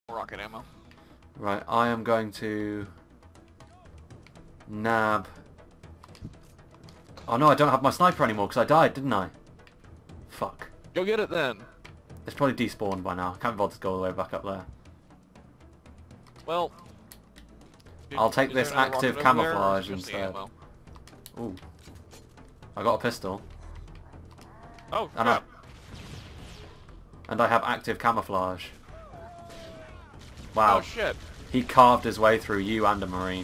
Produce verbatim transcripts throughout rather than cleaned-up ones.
rocket ammo. Right, I am going to nab. Oh no, I don't have my sniper anymore because I died, didn't I? Fuck. Go get it then. It's probably despawned by now. I can't bother to go all the way back up there. Well, I'll take is this there another active rocket over there, or camouflage is it just the instead. ammo? Ooh. I got a pistol. Oh, And I, crap. and I have active camouflage. Wow. Oh shit. He carved his way through you and a Marine.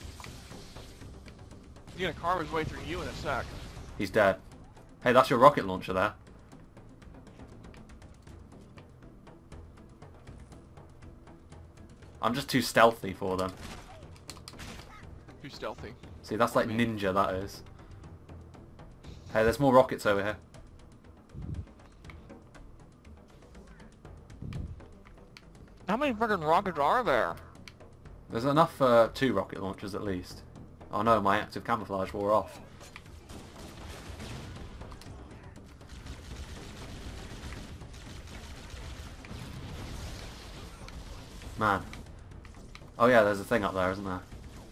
He's gonna carve his way through you in a sec. He's dead. Hey, that's your rocket launcher there. I'm just too stealthy for them. Too stealthy. See, that's like ninja, that is. Hey, there's more rockets over here. How many fucking rockets are there? There's enough for two rocket launchers at least. Oh no, my active camouflage wore off. Man. Oh yeah, there's a thing up there, isn't there?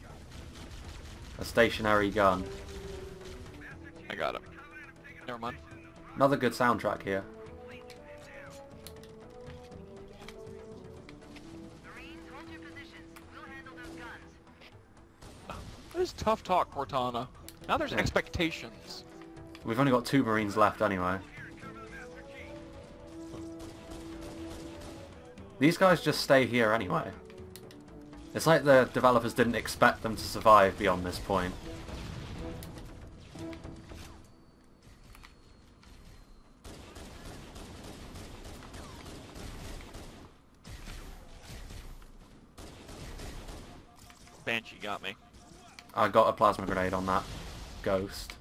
A stationary gun. I got it. Never mind. Another good soundtrack here. That is tough talk, Cortana. Now there's Yeah. expectations. We've only got two Marines left anyway. These guys just stay here anyway. It's like the developers didn't expect them to survive beyond this point. Banshee got me. I got a plasma grenade on that ghost.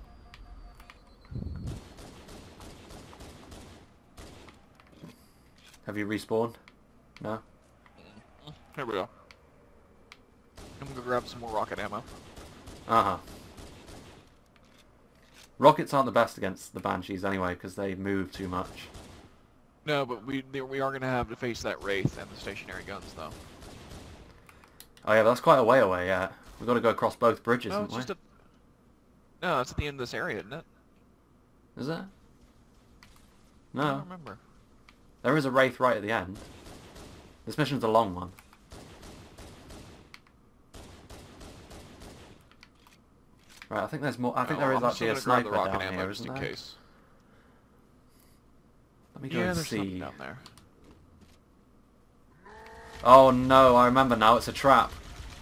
Have you respawned? No? Here we go. I'm gonna go grab some more rocket ammo. Uh-huh. Rockets aren't the best against the Banshees anyway, because they move too much. No, but we we are gonna have to face that Wraith and the stationary guns, though. Oh yeah, but that's quite a way away, yeah. We've got to go across both bridges, No, haven't it's we? just a... No, it's at the end of this area, isn't it? Is it? I No. don't remember. There is a Wraith right at the end. This mission's a long one. Right, I think there's more. I think No, there is I'm actually still a gonna grab sniper the rocket down ammo here, just isn't in there? case. Let me go Yeah, and there's something see. down there. Oh no, I remember now. It's a trap.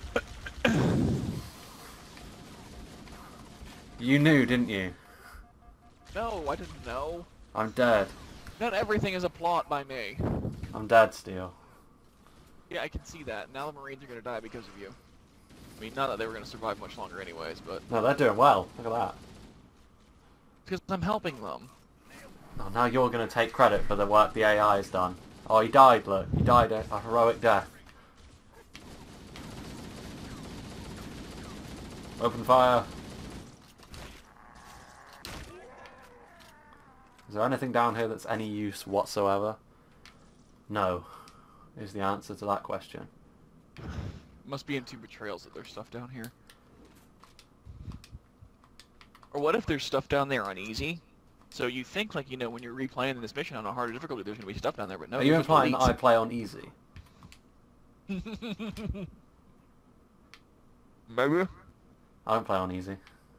You knew, didn't you? No, I didn't know. I'm dead. Not everything is a plot by me. I'm dead, Steel. Yeah, I can see that. Now the Marines are gonna die because of you. I mean, not that they were gonna survive much longer anyways, but... No, they're doing well. Look at that. Because I'm helping them. Oh, now you're going to take credit for the work the A I has done. Oh, he died, look. He died a, a heroic death. Open fire. Is there anything down here that's any use whatsoever? No, is the answer to that question. Must be in two betrayals that there's stuff down here. Or what if there's stuff down there on easy? So you think, like, you know, when you're replaying this mission on a harder difficulty, there's going to be stuff down there, but no. Are you there's implying that I elites. play on easy? Maybe? I don't play on easy.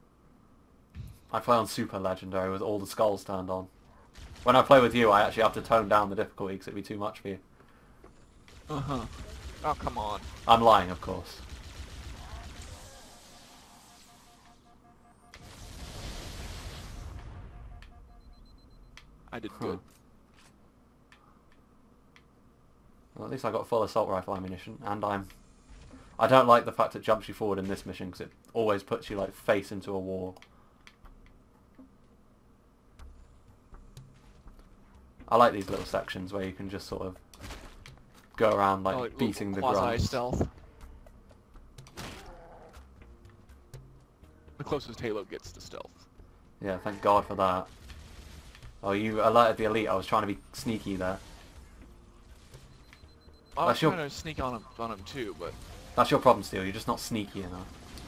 I play on super legendary with all the skulls turned on. When I play with you, I actually have to tone down the difficulty because it'd be too much for you. Uh-huh. Oh, come on. I'm lying, of course. I did Huh. good. Well, at least I got full assault rifle ammunition, and I'm... I don't like the fact it jumps you forward in this mission because it always puts you like face into a wall. I like these little sections where you can just sort of go around like, Oh, like beating the quasi grunts. stealth. The closest Halo gets to stealth. Yeah, thank God for that. Oh, you alerted the elite. I was trying to be sneaky there. I was That's your- trying to sneak on him, on him too, but That's your problem, Steel. You're just not sneaky enough.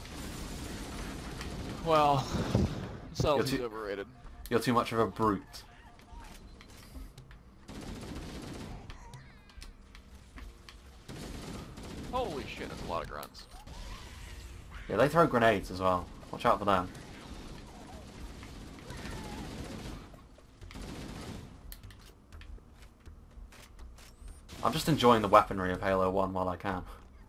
well, subtlety's too- overrated. You're too much of a brute. Holy shit, that's a lot of grunts. Yeah, they throw grenades as well. Watch out for them. I'm just enjoying the weaponry of Halo one while I can.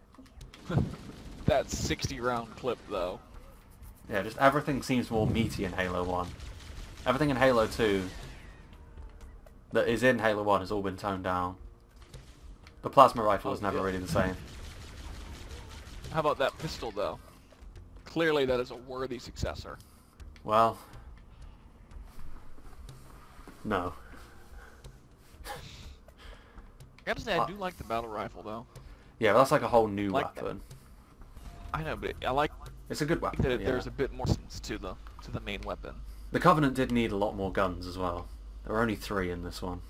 That sixty round clip, though. Yeah, just everything seems more meaty in Halo one. Everything in Halo two that is in Halo one has all been toned down. The plasma rifle Oh, was never yeah. really the same. How about that pistol, though? Clearly that is a worthy successor. Well, no. I gotta say, I do like the battle rifle, though. Yeah, but that's like a whole new Like that. weapon. I know, but it, I like It's a good weapon. that it, yeah. there's a bit more sense to the to the main weapon. The Covenant did need a lot more guns as well. There were only three in this one.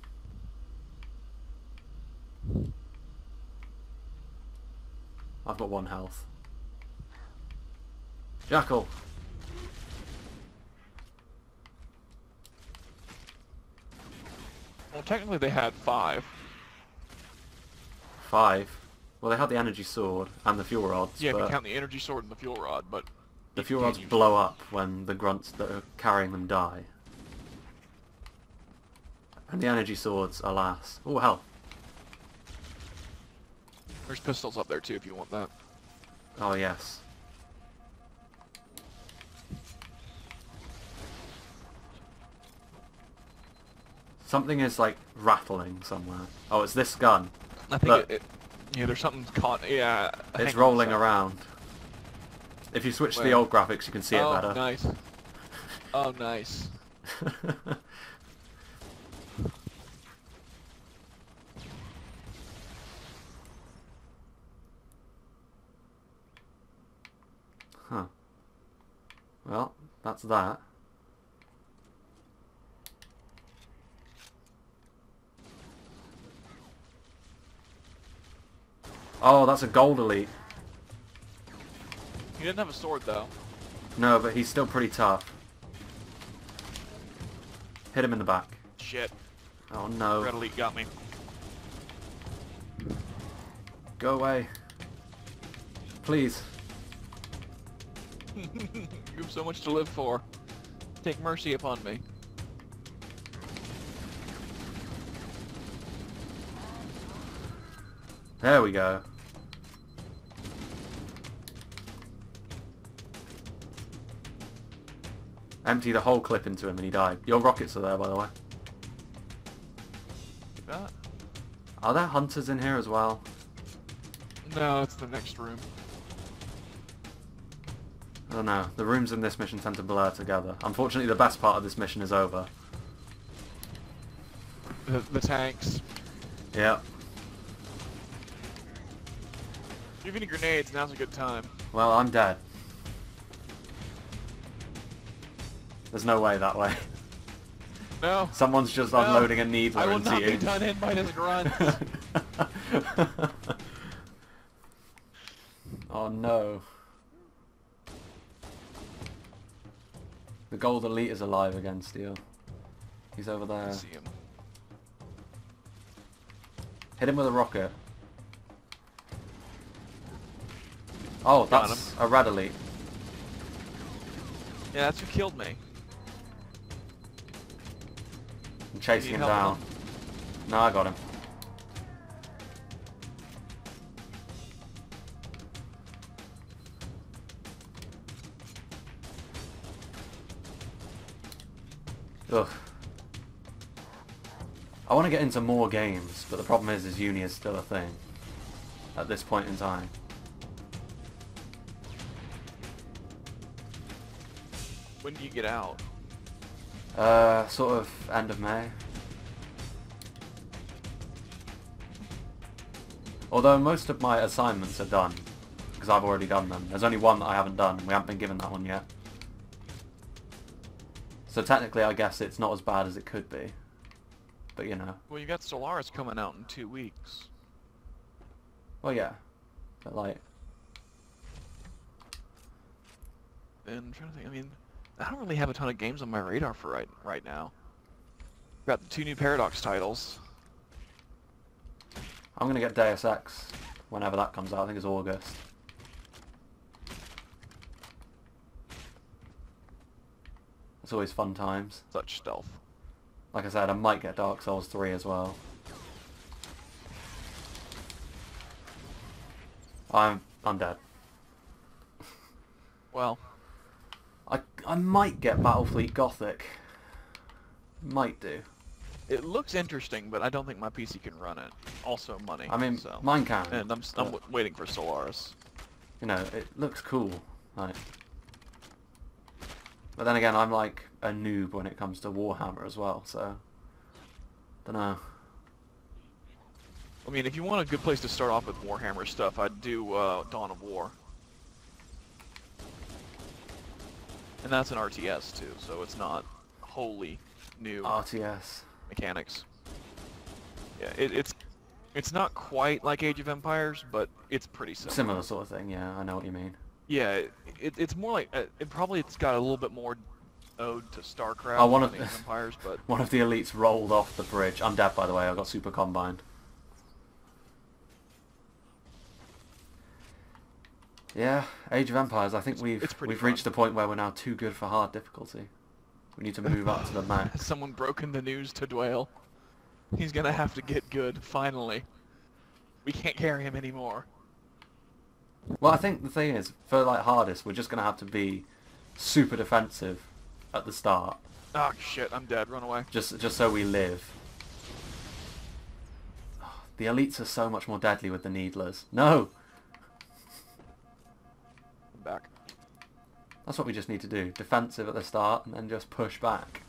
I've got one health. Jackal! Well, technically they had five. Five. Well, they had the energy sword and the fuel rods, Yeah, if you but count the energy sword and the fuel rod, but the you fuel can't rods use- blow up when the grunts that are carrying them die. And the energy swords, alas. Oh, hell. There's pistols up there too if you want that. Oh, yes. Something is, like, rattling somewhere. Oh, it's this gun. I think Look. it, it. Yeah, there's something caught. Yeah. It's hanging rolling inside. around. If you switch to the Where? old graphics, you can see it Oh, better. nice. Oh, nice. Huh. Well, that's that. Oh, that's a gold elite. He didn't have a sword though. No, but he's still pretty tough. Hit him in the back. Shit. Oh no. Red Elite got me. Go away. Please. You have so much to live for. Take mercy upon me. There we go. Empty the whole clip into him and he died. Your rockets are there, by the way. That? Are there hunters in here as well? No, it's the next room. I don't know. The rooms in this mission tend to blur together. Unfortunately, the best part of this mission is over. The, the tanks. Yeah. If you have any grenades, now's a good time. Well, I'm dead. There's no way that way. No. Someone's just No. unloading a needler I will into not you. be done in by this grunt. Oh no. The gold elite is alive again, Steel. He's over there. I see him. Hit him with a rocket. Oh, Got that's a red elite. Yeah, that's who killed me. I'm chasing Need him help down. with No, I got him. Ugh. I want to get into more games, but the problem is, is uni is still a thing at this point in time. When do you get out? Uh, sort of end of May. Although most of my assignments are done, because I've already done them. There's only one that I haven't done, and we haven't been given that one yet. So technically, I guess it's not as bad as it could be. But you know. Well, you got Solaris coming out in two weeks. Well, yeah. But, like... And I'm trying to think, I mean, I don't really have a ton of games on my radar for right, right now. Got the two new Paradox titles. I'm going to get Deus Ex whenever that comes out. I think it's August. It's always fun times. Such stealth. Like I said, I might get Dark Souls three as well. I'm I'm dead. Well, I I might get Battlefleet Gothic. Might do. it looks interesting, but I don't think my P C can run it. Also, money. I mean, so. mine can. And I'm I'm w waiting for Solaris. You know, it looks cool. Like, but then again, I'm like a noob when it comes to Warhammer as well. So, don't know. I mean, if you want a good place to start off with Warhammer stuff, I'd do uh, Dawn of War. And that's an R T S too, so it's not wholly new R T S. mechanics. Yeah, it, it's it's not quite like Age of Empires, but it's pretty similar. Similar sort of thing. Yeah, I know what you mean. Yeah, it, it, it's more like uh, it probably it's got a little bit more ode to StarCraft Oh, one of than Age of Empires, but one of the elites rolled off the bridge. I'm dead, by the way. I got super combined. Yeah, Age of Empires. I think It's- we've it's pretty we've fun. reached a point where we're now too good for hard difficulty. We need to move up to the max. has someone broken the news to Dwayne? He's gonna have to get good finally. We can't carry him anymore. Well, I think the thing is, for like hardest, we're just gonna have to be super defensive at the start, Oh shit, I'm dead. Run away. just just so we live. The elites are so much more deadly with the needlers. No, I'm back. that's what we just need to do: defensive at the start, and then just push back.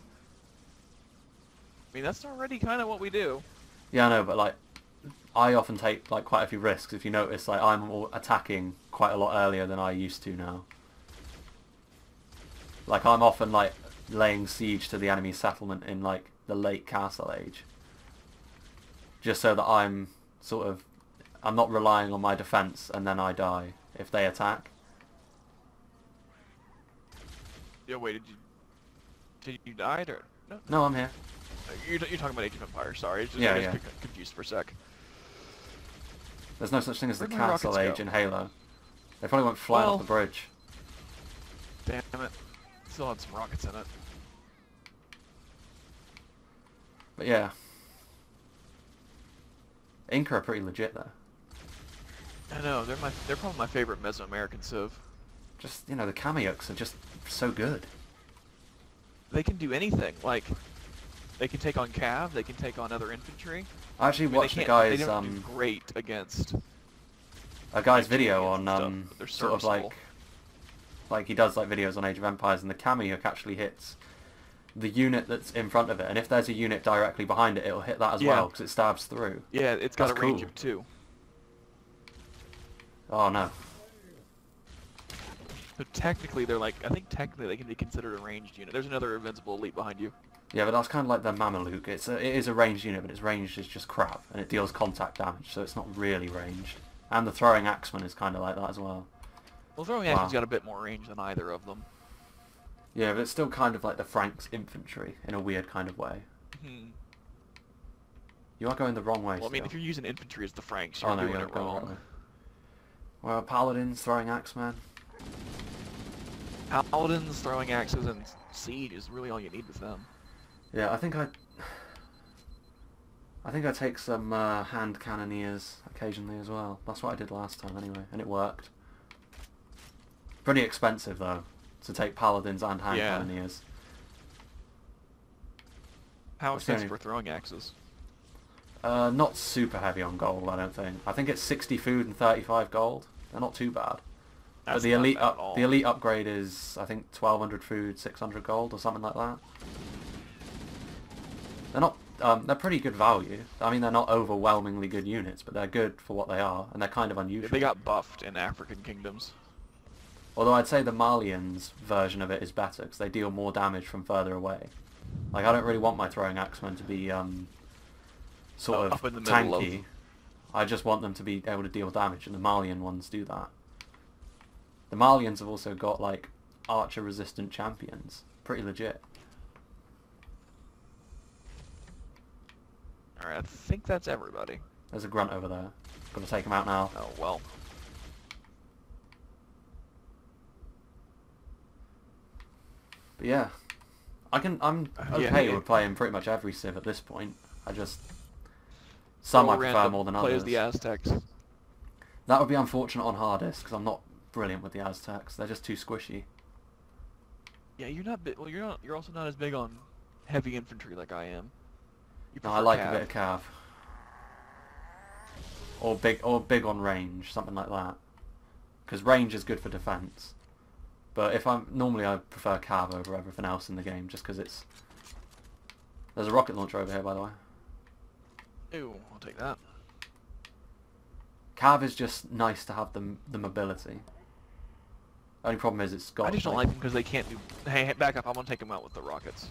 I mean, that's already kind of what we do. Yeah, I know, but like, I often take like quite a few risks. If you notice, like I'm all attacking quite a lot earlier than I used to now. Like I'm often like laying siege to the enemy settlement in like the late Castle Age, just so that I'm sort of I'm not relying on my defense and then I die if they attack. Yeah, wait, did you... Did you die, or... No, No, I'm here. you're, you're talking about Age of Empires, sorry. It's just, Yeah, I yeah. got confused for a sec. There's no such thing as the Where'd my Castle rockets Age go? in Halo. They probably went flying Well- off the bridge. Damn it. Still had some rockets in it. But yeah, Inca are pretty legit though. I know, they're my they're probably my favorite Mesoamerican civ. Just, you know, the Kameyuks are just so good. They can do anything. Like, they can take on cav, they can take on other infantry. I actually I mean, watched they a can't, they guy's don't um do great against... a guy's like, video Canadians on and stuff, um but they're sort of serviceable. like like he does like videos on Age of Empires, and the Kameyuk actually hits the unit that's in front of it, and if there's a unit directly behind it, it'll hit that as Yeah. well because it stabs through. Yeah, it's got That's a range cool. of two. Oh no. So technically, they're like, I think technically they can be considered a ranged unit. There's another invincible elite behind you. Yeah, but that's kind of like the Mameluke. It's a, it is a ranged unit, but its range is just crap, and it deals contact damage, so it's not really ranged. And the throwing axeman is kind of like that as well. Well, throwing Wow. action's got a bit more range than either of them. Yeah, but it's still kind of like the Franks infantry in a weird kind of way. Hmm. You are going the wrong way. Well, I mean, still. if you're using infantry as the Franks, you're Oh no, doing you're it going the wrong. wrong way. Well, paladins throwing axeman. Paladins, throwing axes, and siege is really all you need with them. Yeah, I think I. I think I take some uh, hand cannoneers occasionally as well. That's what I did last time anyway, and it worked. Pretty expensive though, to take paladins and hand Yeah. cannoneers. How What's the expensive only- are throwing axes? Uh, not super heavy on gold, I don't think. I think it's sixty food and thirty-five gold. They're not too bad. That's but the not elite bad at up, all. the elite upgrade is I think twelve hundred food, six hundred gold, or something like that. They're not. Um, they're pretty good value. I mean, they're not overwhelmingly good units, but they're good for what they are, and they're kind of unusual. They got buffed in African kingdoms. Although I'd say the Malians version of it is better because they deal more damage from further away. Like I don't really want my throwing axemen to be um, sort Oh, of up in the middle of- tanky. I just want them to be able to deal damage, and the Malian ones do that. The Malians have also got, like, archer-resistant champions. Pretty legit. Alright, I think that's everybody. There's a grunt over there. Gotta take him out now. Oh, well. But yeah. I can, I'm Uh, okay yeah, with playing pretty much every Civ at this point. I just... Some I prefer more than play others. as the Aztecs. That would be unfortunate on hardest, because I'm not brilliant with the Aztecs. They're just too squishy. Yeah, you're not big. Well, you're not. You're also not as big on heavy infantry like I am. You No, I prefer like cav. a bit of cav. Or big, or big on range, something like that. Because range is good for defense. But if I'm normally I prefer cav over everything else in the game, just because it's. There's a rocket launcher over here, by the way. Ew, I'll take that. Cav is just nice to have the the mobility. Only problem is it's got. I just don't like them because they can't do. Hey, hey, back up! I'm gonna take them out with the rockets.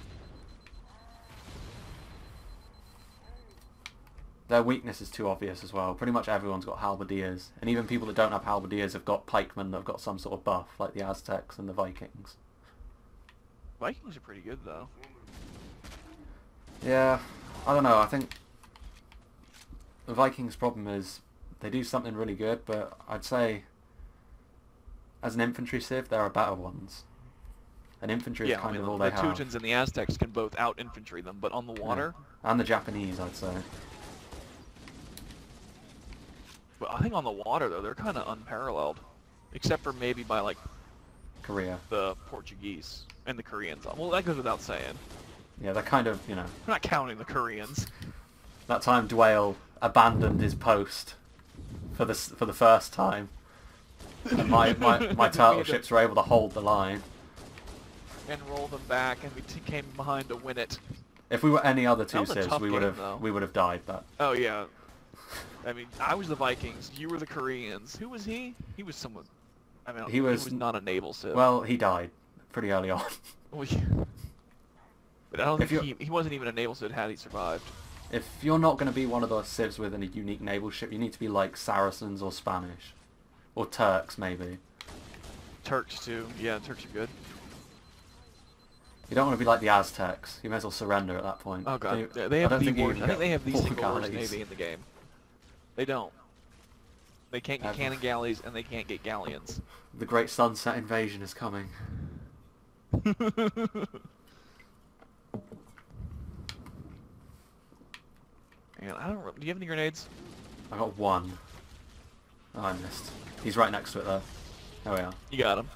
Their weakness is too obvious as well. Pretty much everyone's got halberdiers, and even people that don't have halberdiers have got pikemen that have got some sort of buff, like the Aztecs and the Vikings. Vikings are pretty good though. Yeah, I don't know. I think the Vikings' problem is they do something really good, but I'd say as an infantry civ, there are better ones. And infantry yeah, is kind I mean, of the, all the they have. Teutons and the Aztecs can both out-infantry them, but on the water, Yeah. And the Japanese, I'd say. but I think on the water though they're kind of unparalleled, except for maybe by like Korea. the Portuguese and the Koreans. Well, that goes without saying. Yeah, they're kind of, you know... We're not counting the Koreans. That time Dwayne abandoned his post for the, for the first time. And my, my, my turtle ships were able to hold the line. And roll them back, and we t came behind to win it. If we were any other two That was a civs, tough we would game, have though. we would have died. But Oh yeah. I mean, I was the Vikings. You were the Koreans. Who was he? He was someone. I mean, He was- he was not a naval civ. well, he died pretty early on. Well, yeah. But I don't If think you're- he he wasn't even a naval civ had he survived. If you're not going to be one of those civs with a unique naval ship, you need to be like Saracens or Spanish, or Turks maybe. Turks too. Yeah, Turks are good. You don't want to be like the Aztecs. You may as well surrender at that point. Oh god, They, they, they I have don't the think you worst. even I think get they have the four single worst galleys. navy in the game. They don't. They can't get Ever. cannon galleys and they can't get galleons. The Great Sunset Invasion is coming. And I don't. re- Do you have any grenades? I got one. Oh, I missed. He's right next to it though. There we are. You got them.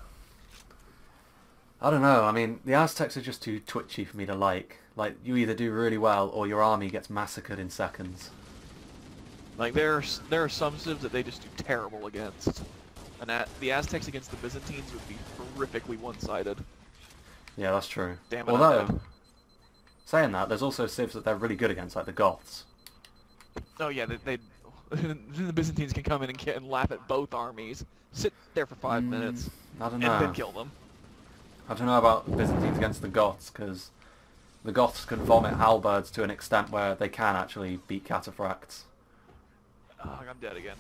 I don't know, I mean, the Aztecs are just too twitchy for me to like. Like, you either do really well, or your army gets massacred in seconds. Like there are s- there are some civs that they just do terrible against. And that, the Aztecs against the Byzantines would be horrifically one-sided. Yeah, that's true. Damn it, Although, I'm dead. saying that, there's also civs that they're really good against, like the Goths. Oh yeah, they, they the Byzantines can come in and, get, and laugh at both armies, sit there for five Mm, minutes, I don't and know. then kill them. I don't know about the Byzantines against the Goths, because the Goths can vomit halberds to an extent where they can actually beat cataphracts. Oh, I'm dead again.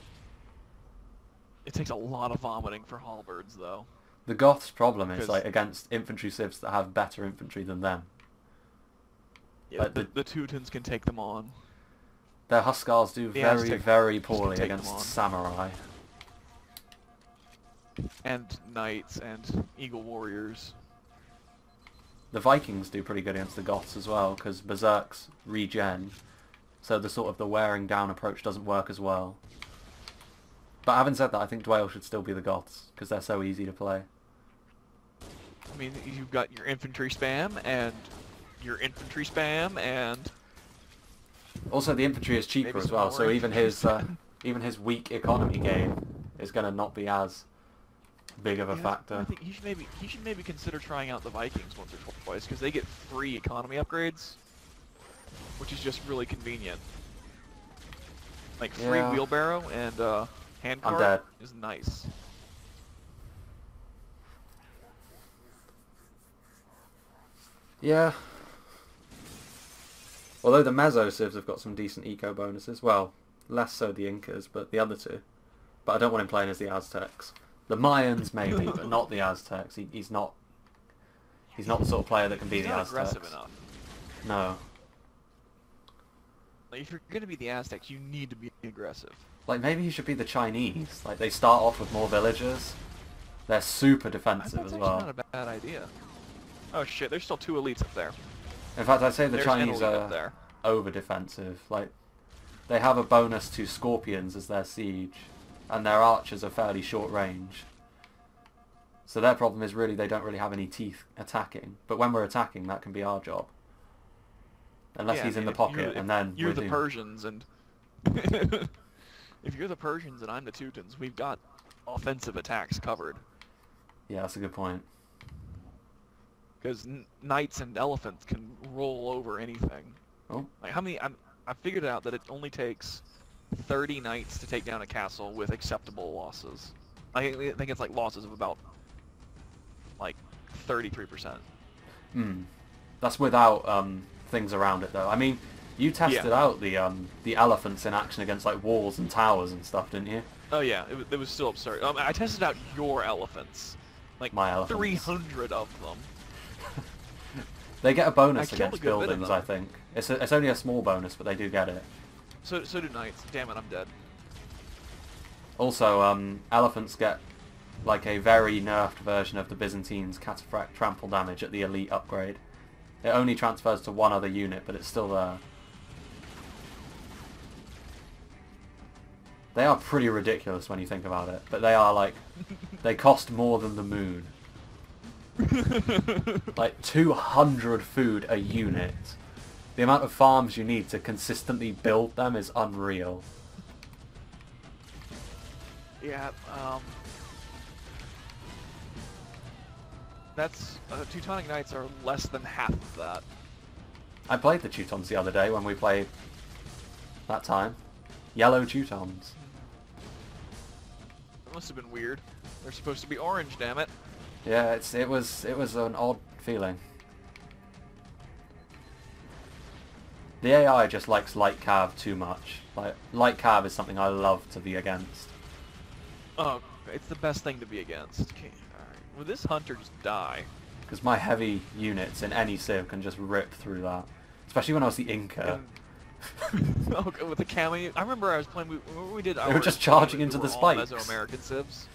It takes a lot of vomiting for halberds, though. The Goths' problem is 'Cause- like against infantry civs that have better infantry than them. Yeah, Like the, the- the Teutons can take them on. Their Huskars do The very, Aztec very just can poorly take them against on. samurai. And knights and eagle warriors. The Vikings do pretty good against the Goths as well, because Berserks regen, so the sort of the wearing down approach doesn't work as well. But having said that, I think Dwayne should still be the Goths, because they're so easy to play. I mean, you've got your infantry spam and your infantry spam and Also, the infantry is cheaper Maybe as some well, more so even infantry his uh, spam. even his weak economy game is going to not be as big of a Yeah, I factor. think he should maybe he should maybe consider trying out the Vikings once or twice because they get free economy upgrades, which is just really convenient. Like free Yeah. wheelbarrow and uh, I'm handcart dead. is nice. Yeah. Although the Meso civs have got some decent eco bonuses. Well, Less so the Incas, but the other two. But I don't want him playing as the Aztecs. The Mayans maybe, but not the Aztecs. He, he's not. He's not the sort of player that can be He's the not Aztecs. aggressive enough. No. Like, if you're gonna be the Aztecs, you need to be aggressive. Like maybe he should be the Chinese. Like they start off with more villagers. They're super defensive That's as actually well. not a bad idea. Oh shit, there's still two elites up there. In fact, I'd say the There's an Chinese elite up are there. over defensive. Like they have a bonus to scorpions as their siege, and their archers are fairly short range. So their problem is really they don't really have any teeth attacking. But when we're attacking, that can be our job. Unless Yeah, he's I in mean, the if you're- pocket, if and then you're we're the doomed. Persians, and if you're the Persians and I'm the Teutons, we've got offensive attacks covered. Yeah, that's a good point. Because knights and elephants can roll over anything. Oh, Like how many? I'm, I figured out that it only takes thirty knights to take down a castle with acceptable losses. I I think it's like losses of about like thirty-three percent. hmm. That's without um, things around it though. I mean, you tested Yeah. out the um, the elephants in action against like walls and towers and stuff, didn't you? Oh yeah, it, wa- it was still absurd. Um, I tested out your elephants, like My elephants. three hundred of them. They get a bonus I killed against a good bit of buildings, them. I think. It's a, it's only a small bonus, but they do get it. So so do knights. Damn it, I'm dead. Also, um, elephants get like a very nerfed version of the Byzantines' cataphract trample damage at the elite upgrade. It only transfers to one other unit, but it's still there. They are pretty ridiculous when you think about it, but they are like, they cost more than the moon. Like two hundred food a unit. The amount of farms you need to consistently build them is unreal. Yeah. Um. That's uh, Teutonic Knights are less than half of that. I played the Teutons the other day when we played that time. Yellow Teutons. That must have been weird. They're supposed to be orange, damn it. Yeah, it's it was it was an odd feeling. The A I just likes light cav too much. Like light cav is something I love to be against. Oh, it's the best thing to be against. Okay, alright. Will this hunter just die? Because my heavy units in any civ can just rip through that. Especially when I was the Inca. And- oh, God, with the cameo. I remember I was playing. We, when we did. They were our just deployments, charging we into the were all spikes. Mesoamerican civs.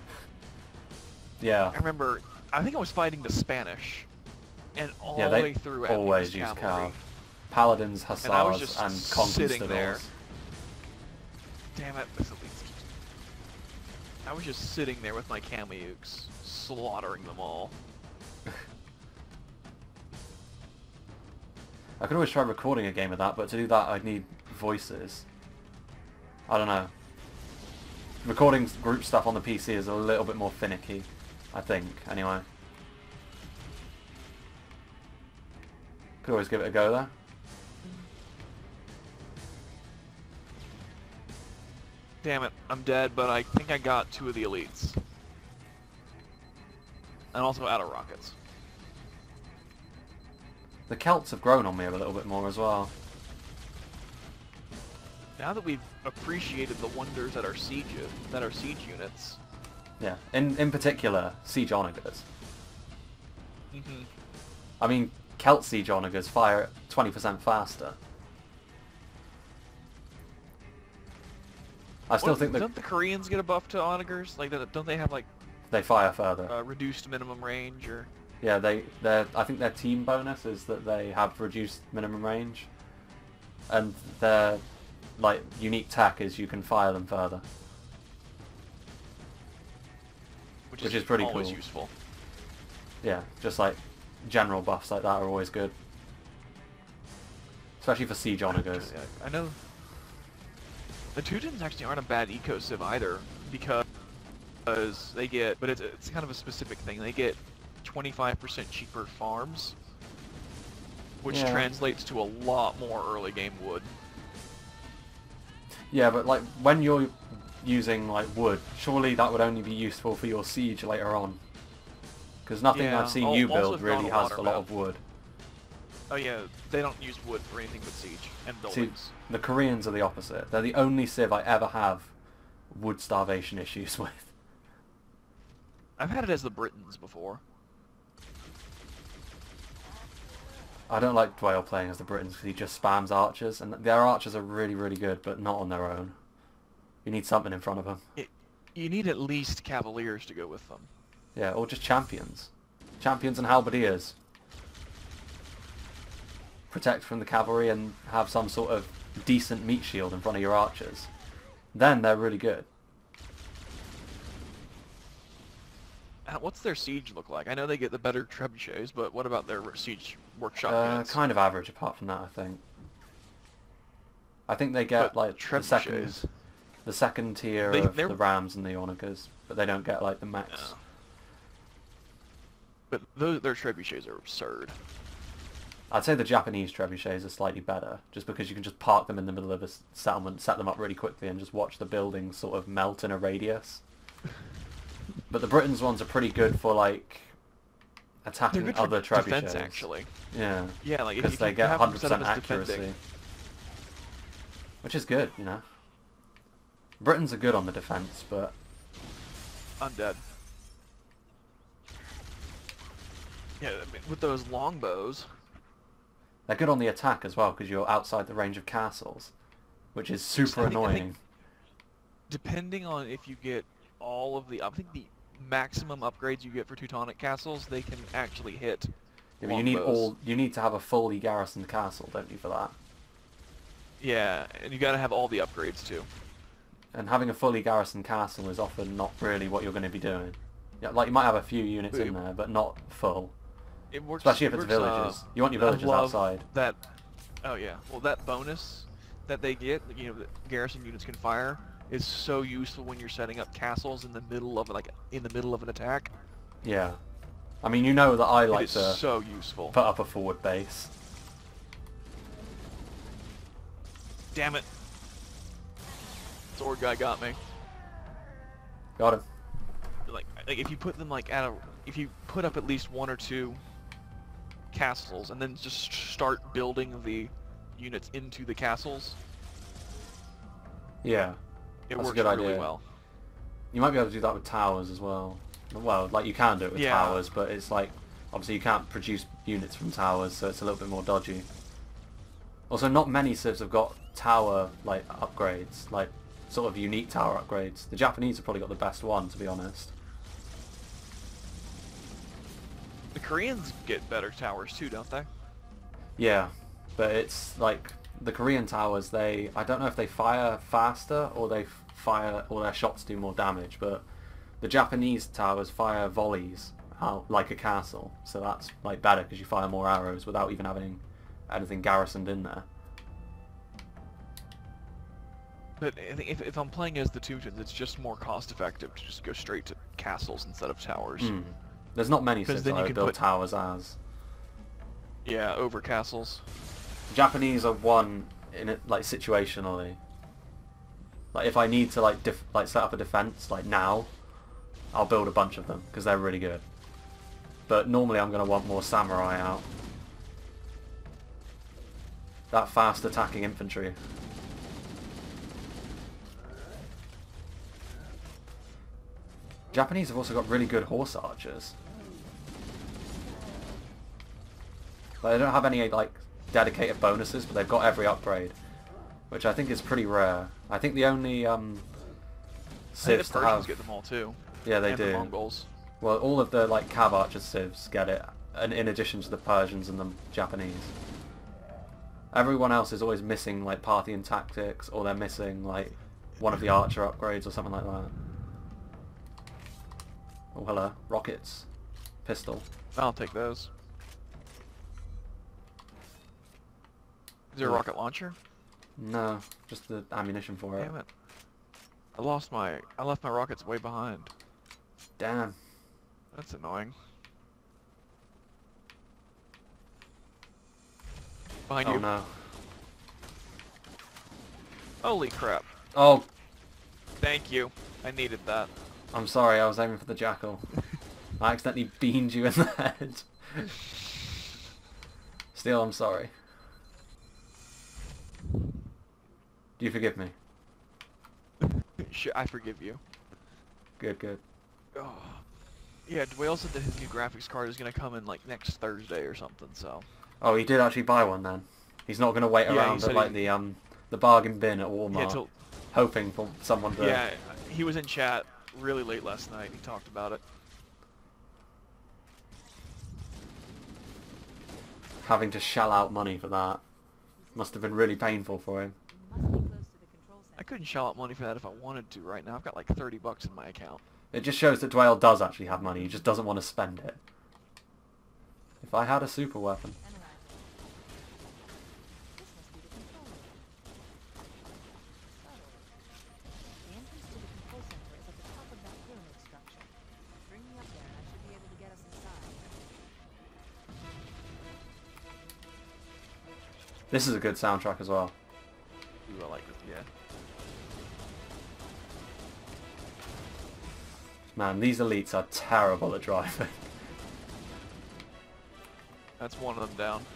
Yeah. I remember. I think I was fighting the Spanish, and all Yeah, the they way through. Abby always was use cavalry. cav. Paladins, hussars, And I was just and sitting there. conquistadors. Damn it! This elite's just- I was just sitting there with my Kameyuks, slaughtering them all. I could always try recording a game of that, but to do that I'd need voices. I don't know. Recording group stuff on the P C is a little bit more finicky, I think, anyway. Could always give it a go there. Damn it, I'm dead, but I think I got two of the elites. And also out of rockets. The Celts have grown on me a little bit more as well. Now that we've appreciated the wonders that are siege that are siege units. Yeah, in in particular, Siege Onagers. Mm-hmm. I mean, Celt Siege Onagers fire twenty percent faster. I still What, think that don't the Koreans get a buff to onagers? Like, don't they have like they fire further. uh, reduced minimum range or? Yeah, they their I think their team bonus is that they have reduced minimum range, and their like unique tack is you can fire them further. Which, Which is, is pretty always cool. useful. Yeah, just like general buffs like that are always good, especially for siege onagers. I know. The Teutons actually aren't a bad eco civ either, because they get, but it's it's kind of a specific thing. They get twenty-five percent cheaper farms, which Yeah. translates to a lot more early game wood. Yeah, but like when you're using like wood, surely that would only be useful for your siege later on. Because nothing Yeah, I've seen al- you also build if you're on really a has water a lot map. of wood. Oh yeah, they don't use wood for anything but siege and See, buildings. the Koreans are the opposite. They're the only civ I ever have wood starvation issues with. I've had it as the Britons before. I don't like Dwayne playing as the Britons because he just spams archers, and their archers are really, really good, but not on their own. You need something in front of them. It, you need at least cavaliers to go with them. Yeah, or just champions. Champions and halberdiers. Protect from the cavalry and have some sort of decent meat shield in front of your archers. Then they're really good. Uh, What's their siege look like? I know they get the better trebuchets, but what about their siege workshop Uh, units? kind of average apart from that, I think. I think they get But like the second, trebuchets. the second tier They- of they're- the Rams and the Ornicas, but they don't get like the max. Yeah. But those their trebuchets are absurd. I'd say the Japanese trebuchets are slightly better, just because you can just park them in the middle of a s- settlement, set them up really quickly, and just watch the buildings sort of melt in a radius. But the Britons ones are pretty good for like They're attacking good for other trebuchets. defense, actually. Yeah, Yeah, like if, because if they you get have one them hundred set up percent as defending- accuracy, which is good, you know. Britons are good on the defense, but Undead. Yeah, I mean, with those longbows, they're good on the attack as well because you're outside the range of castles, which is super I think- I annoying. think- depending on if you get all of the, I think the maximum upgrades you get for Teutonic castles, they can actually hit Yeah, but you need longbows. all. You need to have a fully garrisoned castle, don't you, for that? Yeah, and you gotta have all the upgrades too. And having a fully garrisoned castle is often not really what you're going to be doing. Yeah, like you might have a few units in there, but not full. It works. Especially if it it's works, villages. uh, You want your I villages love outside. That. Oh yeah. Well, that bonus that they get, you know, that garrison units can fire, is so useful when you're setting up castles in the middle of like in the middle of an attack. Yeah. I mean, you know that I It like is to so useful. put up a forward base. Damn it. Sword guy got me. Got him. Like, like if you put them like at a, if you put up at least one or two castles and then just start building the units into the castles, Yeah. it That's a works good really idea. well. You might be able to do that with towers as well. Well, like you can do it with Yeah. towers, but it's like obviously you can't produce units from towers, so it's a little bit more dodgy. Also, not many civs have got tower like upgrades, like sort of unique tower upgrades. The Japanese have probably got the best one, to be honest. The Koreans get better towers too, don't they? Yeah, but it's like the Korean towers. They I don't know if they fire faster or they f- fire or their shots do more damage, but the Japanese towers fire volleys out like a castle, so that's like better because you fire more arrows without even having anything garrisoned in there. But I think if, if I'm playing as the Teutons, it's just more cost effective to just go straight to castles instead of towers. Mm. There's not many 'Cause civs then that you I can build put- towers as. Yeah, over castles. Japanese are one in it like situationally. Like if I need to like def- like set up a defense like now, I'll build a bunch of them because they're really good. But normally I'm going to want more samurai out. That fast attacking infantry. Japanese have also got really good horse archers. Like, they don't have any like dedicated bonuses, but they've got every upgrade, which I think is pretty rare. I think the only um, I think civs the to Persians have, get them all too. yeah, they and do. The Mongols. Well, all of the like cav archer civs get it, and in addition to the Persians and the Japanese. Everyone else is always missing like Parthian tactics, or they're missing like one of the archer upgrades or something like that. Oh hello, rockets, pistol. I'll take those. Is there a Yeah. rocket launcher? No, just the ammunition for it. Damn it. I lost my... I left my rockets way behind. Damn. That's annoying. Behind Oh you. no. Holy crap. Oh, Thank you. I needed that. I'm sorry, I was aiming for the jackal. I accidentally beamed you in the head. Still, I'm sorry. Do you forgive me? Sure, I forgive you. Good, good. Oh. Yeah, Dwayne said that his new graphics card is gonna come in like next Thursday or something. So. Oh, he did actually buy one then. He's not going to wait Yeah, he around said at like he- the um the bargain bin at Walmart, Yeah, till, hoping for someone to. yeah, he was in chat really late last night. He talked about it. Having to shell out money for that must have been really painful for him. I couldn't shell out money for that if I wanted to right now. I've got like thirty bucks in my account. It just shows that Dwayne does actually have money. He just doesn't want to spend it. If I had a super weapon. This is a good soundtrack as well. Ooh, I like this. Yeah. Man, these elites are terrible at driving. That's one of them down.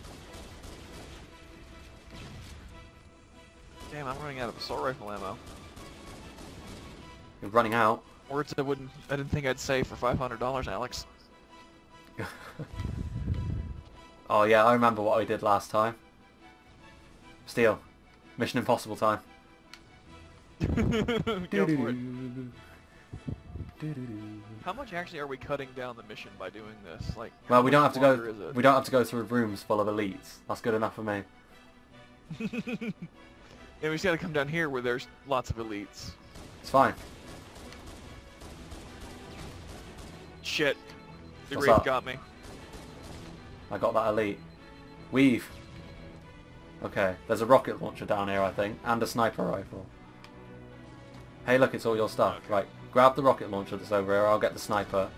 Damn, I'm running out of assault rifle ammo. You're running out. Words I wouldn't, I didn't think I'd say for five hundred dollars, Alex. Oh yeah, I remember what we did last time. Steel. Mission Impossible time. Go for it. How much actually are we cutting down the mission by doing this? Like, Well, how we don't have much to longer go. is it? We don't have to go through rooms full of elites. That's good enough for me. Yeah, we just gotta come down here where there's lots of elites. It's fine. Shit. The What's Wraith up? got me. I got that elite. Weave. Okay, there's a rocket launcher down here, I think, and a sniper rifle. Hey, look, it's all your stuff. Okay. Right, grab the rocket launcher that's over here. I'll get the sniper.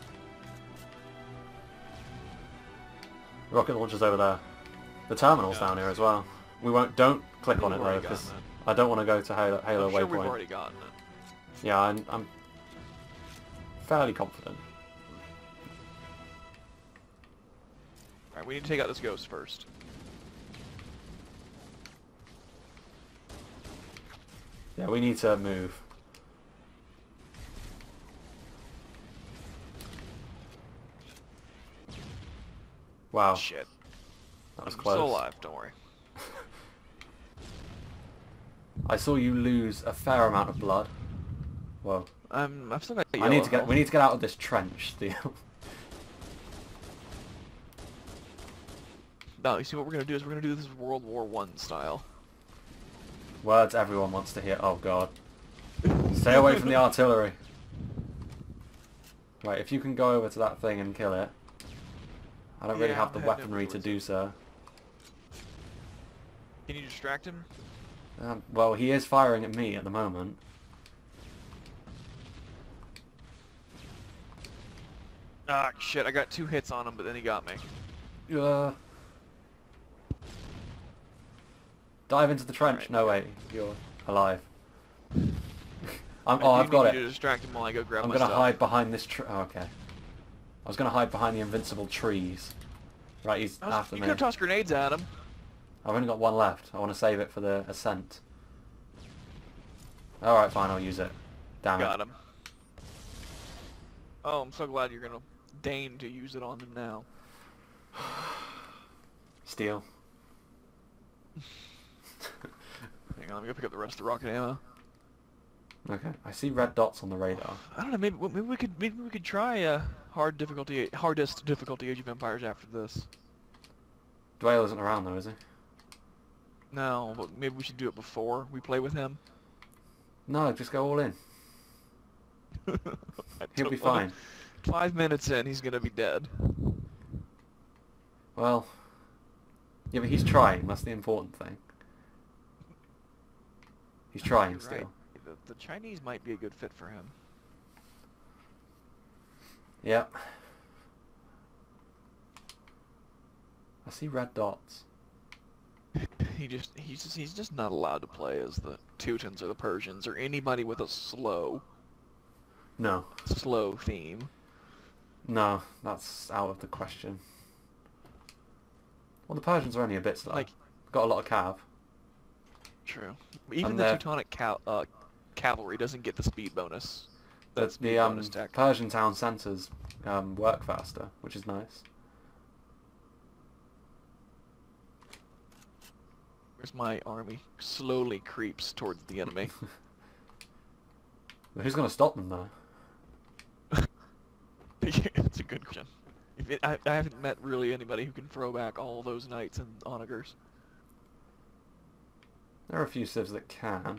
The rocket launcher's over there. The terminal's Yeah. down here as well. We won't. Don't click We've on it though, already because gotten I don't want to go to Halo, Halo I'm sure we've Waypoint. already gotten it. Yeah, I'm, I'm fairly confident. Alright, we need to take out this ghost first. Yeah, we need to move. Wow, Shit. that was I'm close. still alive, don't worry. I saw you lose a fair amount of blood. Whoa. I'm, I've still got I yellow need to get. health. We need to get out of this trench, Steel. No, you see what we're gonna do is we're gonna do this World War One style. Words everyone wants to hear. Oh god. Stay away from the artillery. Right, if you can go over to that thing and kill it. I don't really Yeah, have the I'm heading weaponry over to towards do it. so. Can you distract him? Um, well, he is firing at me at the moment. Ah, shit, I got two hits on him, but then he got me. Uh, dive into the trench. Alright, No okay. way, you're alive. I'm, I oh, do I've got need it. you to distract him while I go grab I'm my gonna stuff. hide behind this tree. Oh, okay. I was gonna hide behind the invincible trees. Right, he's I was- after you me. could have tossed grenades at him. I've only got one left. I want to save it for the ascent. Alright, fine, I'll use it. Damn Got it. him. Oh, I'm so glad you're gonna deign to use it on him now. Steel. Hang on, let me go pick up the rest of the rocket ammo. Okay, I see red dots on the radar. I don't know. Maybe maybe we could maybe we could try uh, hard difficulty, hardest difficulty Age of Empires after this. Dwayne isn't around though, is he? No, but maybe we should do it before we play with him. No, just go all in. I He'll don't be wanna- fine. Five minutes in, he's gonna be dead. Well, yeah, but he's trying. That's the important thing. He's trying You're still. right. The, the Chinese might be a good fit for him. Yep. I see red dots. He just he's just he's just not allowed to play as the Teutons or the Persians or anybody with a slow No. slow theme. No, that's out of the question. Well, the Persians are only a bit slow. Like, got a lot of cav. true. Even And the they're- Teutonic cal uh, cavalry doesn't get the speed bonus. The, That speed the um, bonus tech. Persian town centres um, work faster, which is nice. Where's my army? Slowly creeps towards the enemy. But who's going to stop them though? It's a good question. If it, I, I haven't met really anybody who can throw back all those knights and onagers. There are a few civs that can.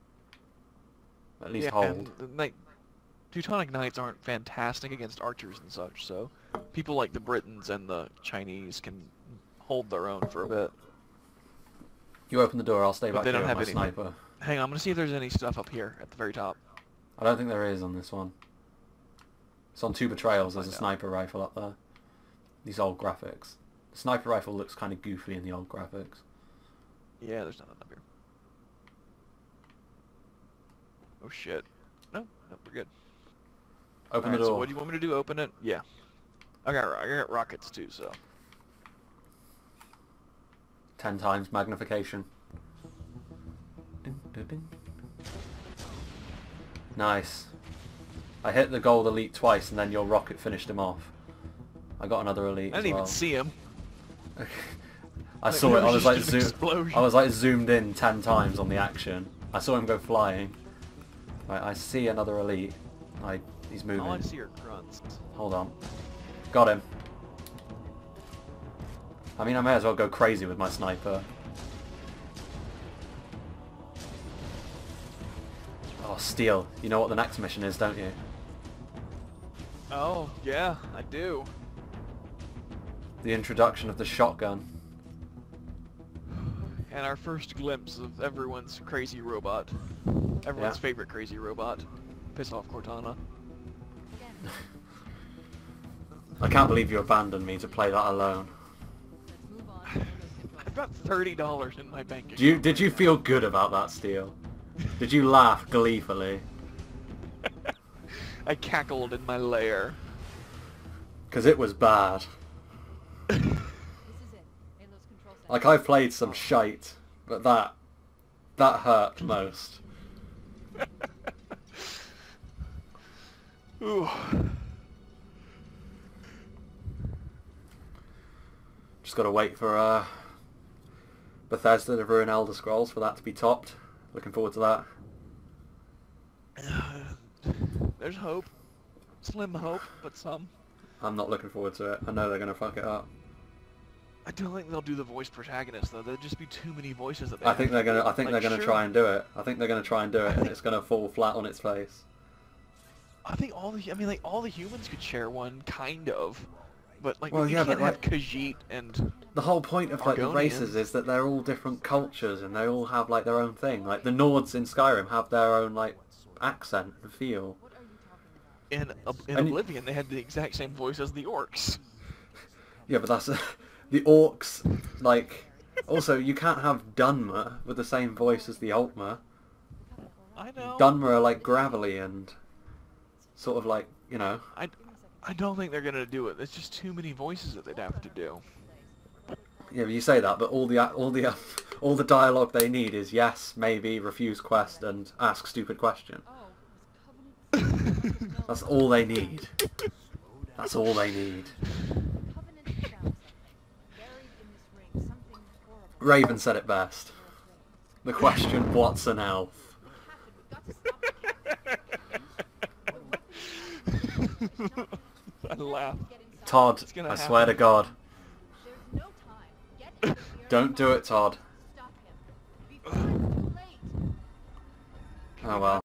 At least Yeah, hold. and the knight, Teutonic knights aren't fantastic against archers and such, so people like the Britons and the Chinese can hold their own for a bit. You open the door, I'll stay But back they here don't with have my anything. sniper. Hang on, I'm gonna see if there's any stuff up here at the very top. I don't think there is on this one. It's on Two Betrayals, there's a Find out. sniper rifle up there. These old graphics. The sniper rifle looks kind of goofy in the old graphics. Yeah, there's nothing up here. Oh shit. No, no, we're good. Open Alright, the so door. what do you want me to do? Open it? Yeah. I got, I got rockets too, so. Ten times magnification. Ding, ding, ding. Nice. I hit the gold elite twice and then your rocket finished him off. I got another elite I as didn't well. even see him. I Like, saw it, I was just like an zoom explosion. I was like zoomed in ten times on the action. I saw him go flying. Right, I see another elite. I he's moving. All I see are grunts. Hold on. Got him. I mean, I may as well go crazy with my sniper. Oh, Steel. You know what the next mission is, don't you? Oh, yeah, I do. The introduction of the shotgun. And our first glimpse of everyone's crazy robot. Everyone's Yeah. favorite crazy robot. Piss off Cortana. I can't believe you abandoned me to play that alone. I've got thirty dollars in my bank account. Do you, did you feel good about that, Steel? Did you laugh gleefully? I cackled in my lair. Because it was bad. This is it. Halo's control center. Like, I've played some shite, but that... that hurt most. Ooh. Just gotta wait for uh, Bethesda to ruin Elder Scrolls for that to be topped. Looking forward to that. There's hope. Slim hope, but some. I'm not looking forward to it. I know they're gonna fuck it up. I don't think they'll do the voice protagonist though. There'd just be too many voices that they I think have they're to gonna. do. I think Like, they're gonna sure, try and do it. I think they're gonna try and do it, I and think- it's gonna fall flat on its face. I think all the. I mean, like all the humans could share one, kind of. But like, Well, you yeah, can't but, have like- Khajiit and. The whole point of like the Argonians. races is that they're all different cultures and they all have like their own thing. Like the Nords in Skyrim have their own like accent and feel. What are you talking about? In, in And you- Oblivion, they had the exact same voice as the orcs. Yeah, but that's the orcs. Like, also you can't have Dunmer with the same voice as the Altmer. I know. Dunmer are like gravelly and sort of like, you know. I, I don't think they're gonna do it. There's just too many voices that they'd have to do. Yeah, but you say that, but all the all the uh, all the dialogue they need is yes, maybe, refuse quest, and ask stupid question. Oh, it was Covenant. That's all they need. That's all they need. Covenant found something. Buried in this ring, something horrible. Raven said it best. The question, what's an elf? I laugh. Todd, It's gonna I swear to happen. God. There's no time. Get out of here. Don't do it, Todd. Stop him. Before it's too late. Oh well.